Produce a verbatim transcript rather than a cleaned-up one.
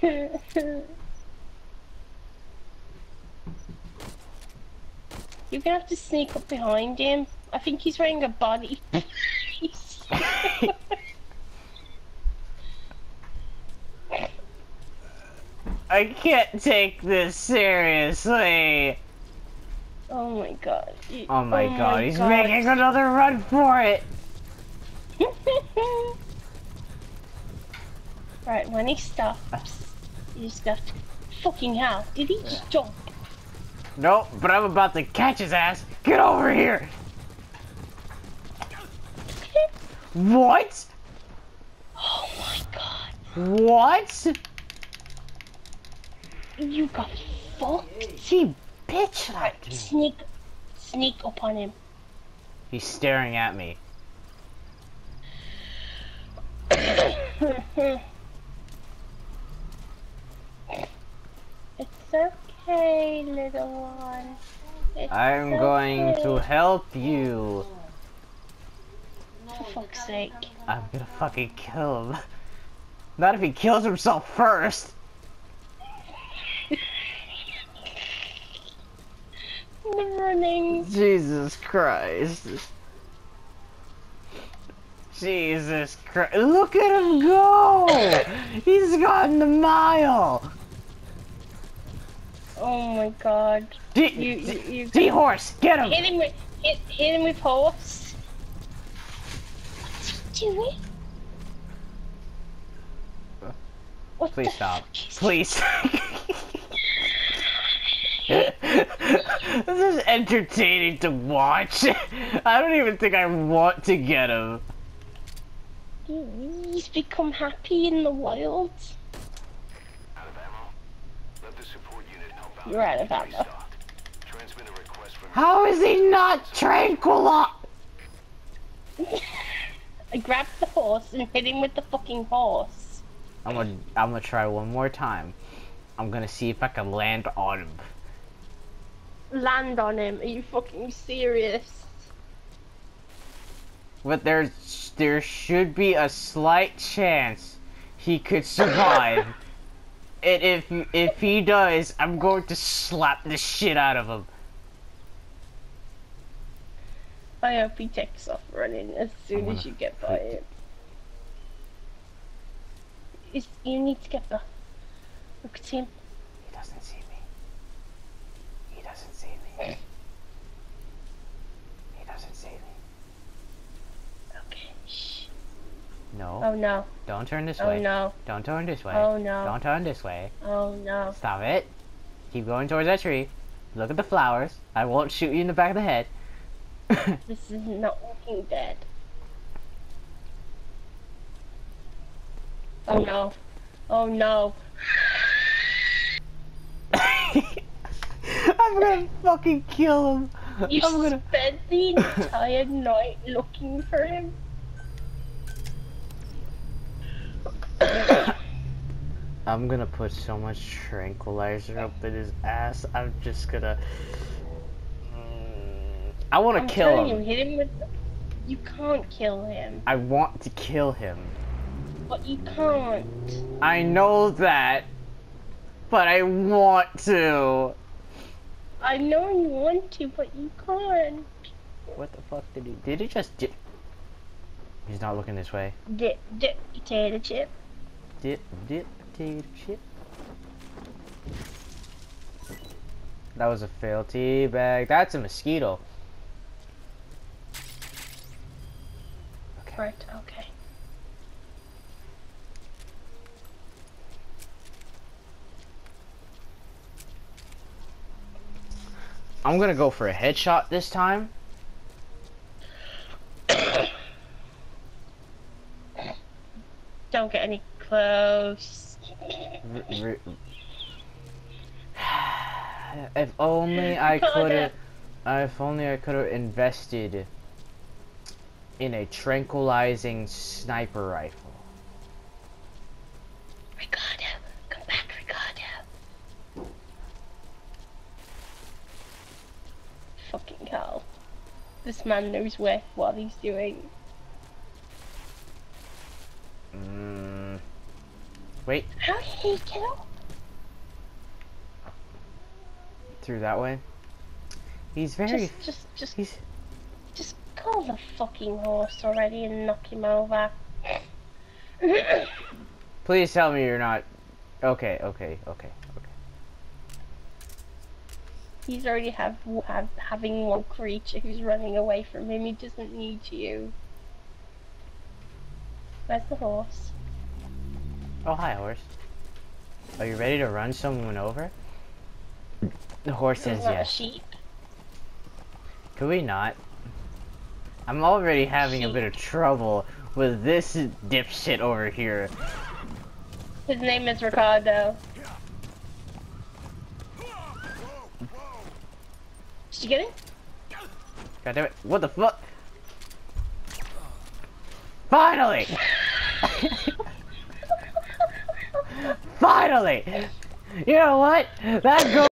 You're gonna have to sneak up behind him. I think he's wearing a body. I can't take this seriously. Oh my god. Oh my oh god, my he's god. making another run for it. Right, when he stops, you just have to. Fucking hell, did he just jump? Nope, but I'm about to catch his ass. Get over here. What? Oh my god. What? You got fucked. She bitch slapped me. Sneak, sneak up on him. He's staring at me. It's okay, little one. It's I'm okay. going to help you. For fuck's sake. I'm gonna fucking kill him. Not if he kills himself first. The running. Jesus Christ. Jesus Christ. Look at him go! He's gotten a mile! Oh my god. D, You, you, you D horse, get him! hit him with, hit, hit him with horse. What's he doing? What Please the stop. fuck is- Please. This is entertaining to watch. I don't even think I want to get him. He's become happy in the wild. Out of ammo? Let the support unit help out. You're out of ammo. Restocked. Transmit a request from How is he not tranquil? I grabbed the horse and hit him with the fucking horse. I'm gonna, I'm gonna try one more time. I'm gonna see if I can land on him. Land on him. Are you fucking serious? But there's, there should be a slight chance he could survive. And if, if he does, I'm going to slap the shit out of him. I hope he takes off running as soon I'm as gonna you get by him. Is you need to get back. Look at him. He doesn't see me. He doesn't see me. He doesn't see me. Okay. Shh. No. Oh no. Don't turn this Oh way. no. Don't turn this way. Oh no. Don't turn this way. Oh no. Stop it. Keep going towards that tree. Look at the flowers. I won't shoot you in the back of the head. This is not Walking Dead. Oh no. Oh no. I'm gonna fucking kill him. You I'm gonna. spent the entire night looking for him. I'm gonna put so much tranquilizer up in his ass. I'm just gonna. I want I'm to kill telling him. you, hit him with. The... You can't kill him, I want to kill him. but you can't. I know that, but I want to. I know you want to, but you can't. What the fuck did he? Did he just dip? He's not looking this way. Dip, dip, potato chip. Dip, dip, potato chip. That was a fail tea bag. That's a mosquito. Okay. Right, okay. I'm gonna go for a headshot this time. Don't get any close. R- r- if only I Got could have. it. If only I could have invested in a tranquilizing sniper rifle. Ricardo, come back, Ricardo. Fucking hell. This man knows where, what he's doing. Mm. Wait. How are you Take it up. Through that way. He's very. Just, just, just, He's. just call the fucking horse already and knock him over. Please tell me you're not. Okay, okay, okay, okay. He's already have, have having one creature who's running away from him. He doesn't need you. Where's the horse? Oh, hi, horse. Are you ready to run someone over? The horse says Not a yes. sheep. Could we not? I'm already having a Sheep. bit of trouble with this dipshit over here. His name is Ricardo. Did you get it? God damn it. What the fuck? Finally! Finally! You know what? That goes